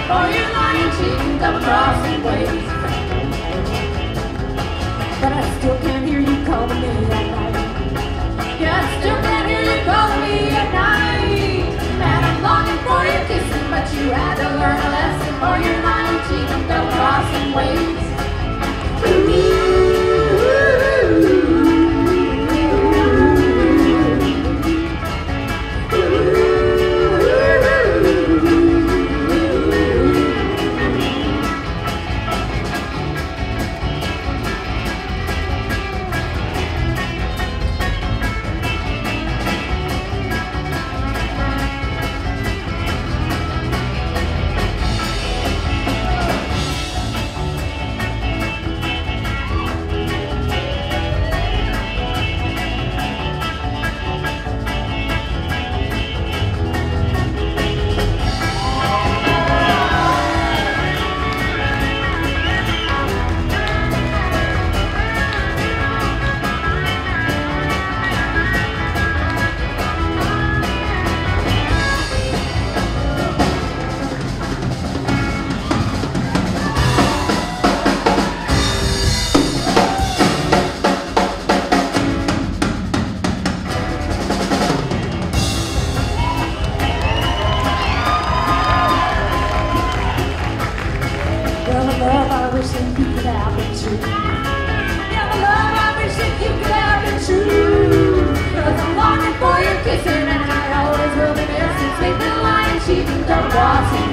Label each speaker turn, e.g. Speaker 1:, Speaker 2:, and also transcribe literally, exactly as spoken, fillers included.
Speaker 1: for your lying, cheating, double-crossing ways. But I still can't hear you calling me at night. Yeah, I still can't hear you calling me at night. Man, I'm longing for your kissing, but you had to learn a lesson for your lying, cheating, double-crossing ways. Kissin, and I always will be missing, sleeping, lying, cheating, double-crossing.